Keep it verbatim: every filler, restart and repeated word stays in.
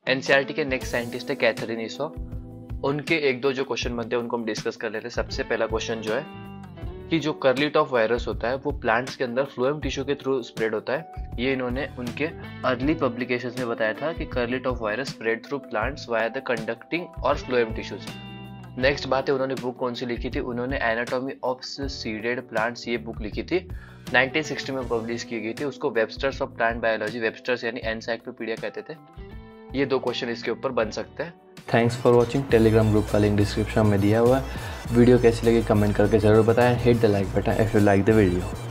NCERT के next scientist है Katherine Esau. उनके एक दो जो क्वेश्चन बनते हैं उनको हम डिस्कस कर लेते हैं। सबसे पहला क्वेश्चन जो है कि जो कर्ली टॉप वायरस होता है वो प्लांट्स के अंदर फ्लोएम टिश्यू के थ्रू स्प्रेड होता है। ये इन्होंने उनके अर्ली पब्लिकेशंस में बताया था कि curly top virus spread through plants via the conducting और फ्लोएम टिश्यूज। नेक्स्ट बात है, उन्होंने बुक कौन सी लिखी थी? उन्होंने एनाटॉमी ऑफ सीडेड प्लांट्स ये बुक लिखी थी, नाइनटीन सिक्सटी में पब्लिश की गई थी। उसको Webster's of plant biology, Webster's यानी एनसाइक्लोपीडिया कहते थे। ये दो क्वेश्चन इसके ऊपर बन सकते हैं। Thanks for watching. Telegram group का लिंक डिस्क्रिप्शन में दिया हुआ है। वीडियो कैसी लगी कमेंट करके ज़रूर बताएं। Hit the like button if you like the video.